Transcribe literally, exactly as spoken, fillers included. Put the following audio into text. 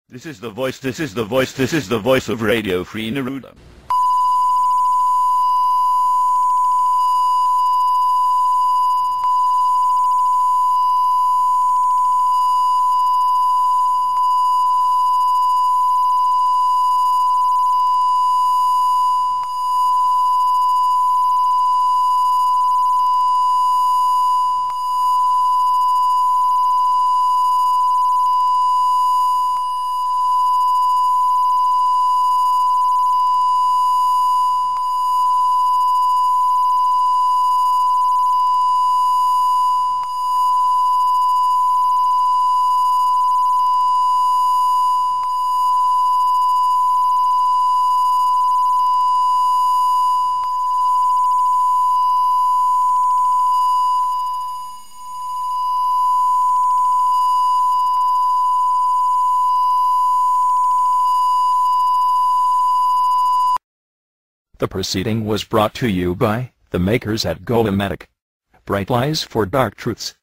This is the voice, this is the voice, this is the voice of Radio Free Neruda. The proceeding was brought to you by the makers at Go-O-Matic. Bright lies for dark truths.